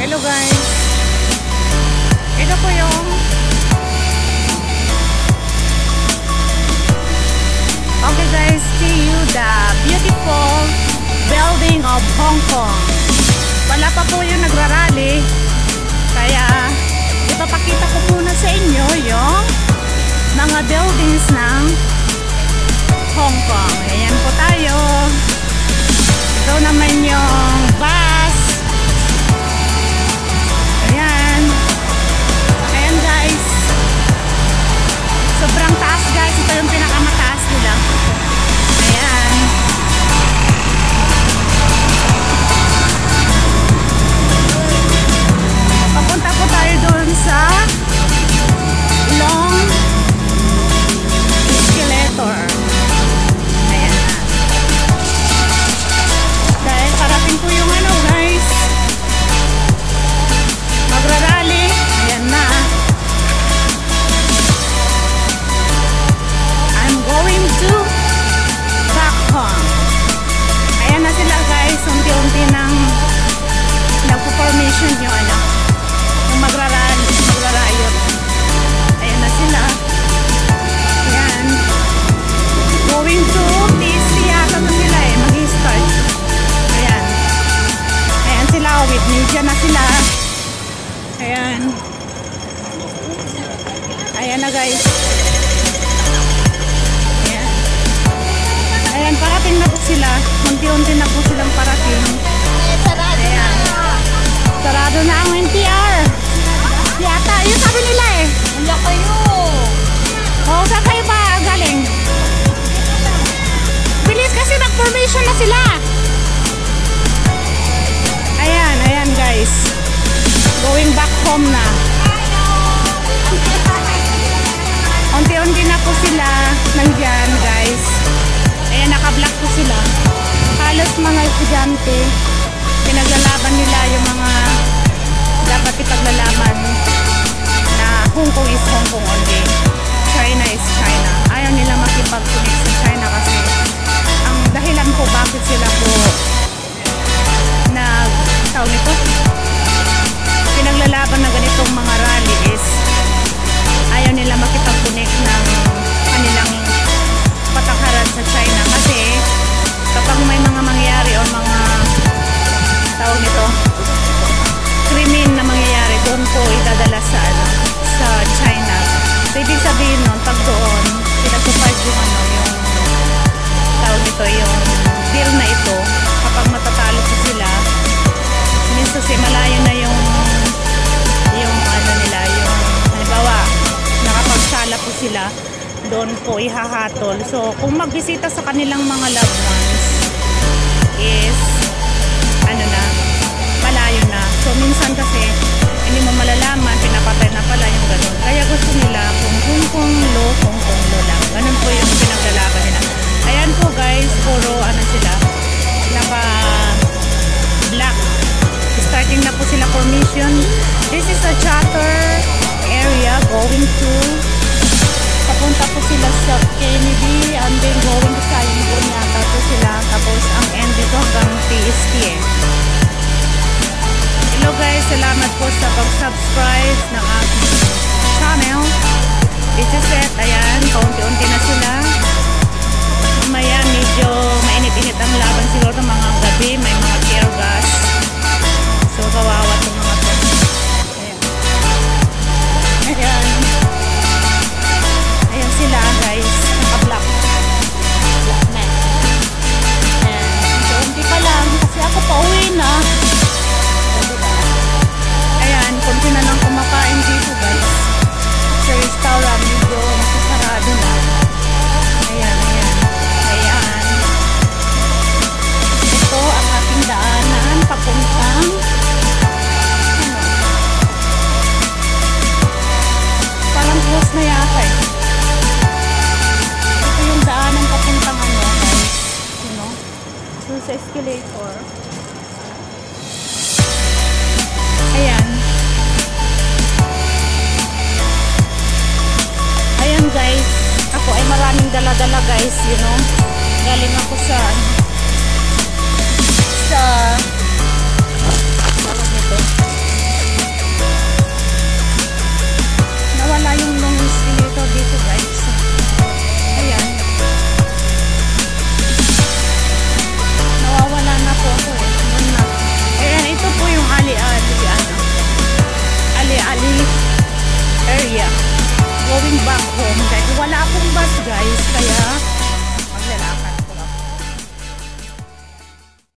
Hello guys. Ito po yung okay guys, see you the beautiful building of Hong Kong. Wala pa po yung nagrarally. Kaya ipapakita ko muna sa inyo yung mga buildings ng Hong Kong. Ayan po tayo. Ito naman yung bus. Ayan. Ayan guys. Sobrang taas guys. Ito yung pinakamataas nila. Ayan. Papunta po tayo doon sa long escalator. Ayan na. Dahil parating po yung ano guys, magrarally. Ayan na. I'm going to back home. Ayan na sila guys. Unti-unti nang nagpo-formation yung ano, yung magrarayot. Ayan na sila. Ayan. Going to TC yata na sila eh. Mag-start. Ayan. Ayan sila. With media na sila. Ayan. Ayan na guys. Ayan. Ayan. Parating na po sila. Unti-unti na po silang parating. Ayan. Sarado na ang NTR. Yata. Yun sabi nila eh. Wala kayo. Oh, saan kayo ba galing? Bilis kasi nag-formation na sila. Ayan, ayan guys. Going back home na. Unti-unti na po sila nandyan guys. Ayan, naka-block po sila. Halos mga estudyante. Pinaglalaban nila yung mga dapat ipaglalaban na Hong Kong is Hong Kong only. China is China. Ayaw nila makipag-connect sa China kasi ang dahilan po bakit sila po tawag nito pinaglalaban na ganitong mga rally is ayaw nila makipag-connect ng kanilang patakaran sa China kasi kapag may mga mangyayari o mga tawag nito krimen na mangyayari doon po idadala sa ano, sa China. So ibig sabihin nun pag doon pinatupad yung ano yung tawag nito yung deal na ito kapag matatalo po sila minsan kasi malayo na yung ano nila yung halimbawa nakapagsala po sila doon po ihahatol. So kung magbisita sa kanilang mga loved ones is ano na malayo na. So minsan kasi hindi mo malalaman pinapatay na pala yung ganun. Kaya gusto nila kung Hong Kong lo lang. Ganun po yung pinaglalaban nila. Ayan po guys, puro ano sila naka black. Starting na po sila formation. This is a charter area going to papunta po sila sa Kennedy and then going to Saigon yata po sila. Tapos ang end dito hanggang TST eh. Hello guys, salamat po sa pag-subscribe ng aking channel. This is it. Ayan, kaunti-unti na sila. Mamaya medyo mainit-init ang laban siguro ng mga gabi. May mga tear gas. So kawawa itong mga to. Ayan. Ayan. Ayan sila guys. Naka-block. Block na. Ayan. Kaunti pa lang. Kasi ako pauwi na. Ayan. Kunti na lang kumakain dito guys. Sa restaurant medyo masasarado na. Ayan. Ayan. Ayan. Ito ang ating daanan papuntang parang close na yata eh. Ito yung daanan papuntang ano guys. You know? Dun sa escalator. Ayan. Ayan guys. Ako ay maraming dala-dala guys. You know? Galing ako sa tawag nito home guys. Wala akong bus guys, kaya